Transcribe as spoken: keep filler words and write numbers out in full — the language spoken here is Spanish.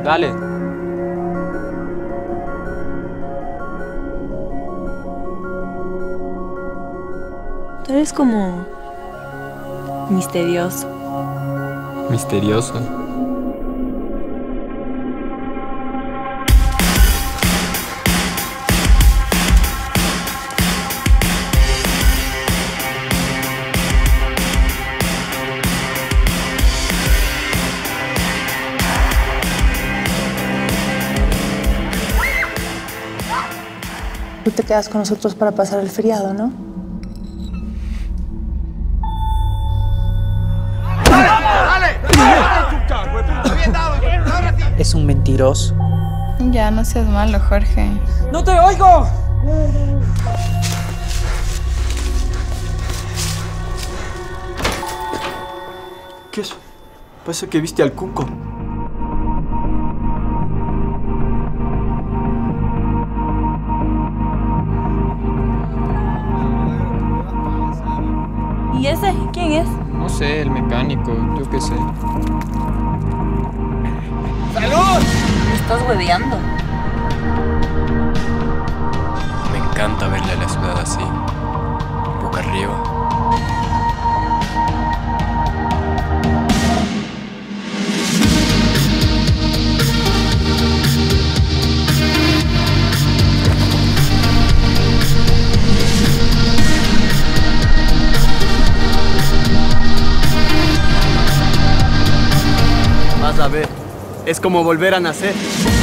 Dale. Tú eres como... misterioso. Misterioso. Tú te quedas con nosotros para pasar el feriado, ¿no? Es un mentiroso. Ya, no seas malo, Jorge. ¡No te oigo! ¿Qué es? Parece que viste al cuco. ¿Y ese? ¿Quién es? No sé, el mecánico, yo qué sé. ¡Salud! ¿Me estás hueveando? Me encanta verle a la ciudad así, boca arriba. Vas a ver, es como volver a nacer.